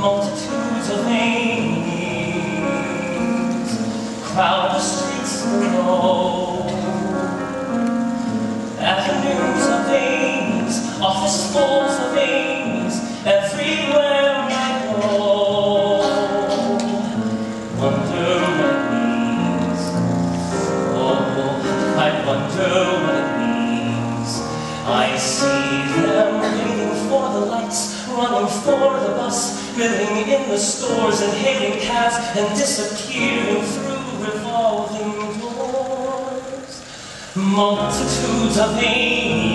multitudes of names crowd the streets below. Avenues of veins, office floors of veins, everywhere I go. Wonder what it means. Oh, I wonder what it means. I see them waiting for the lights, running for the bus, milling in the stores and hailing cabs and disappearing through revolving doors. Multitudes of veins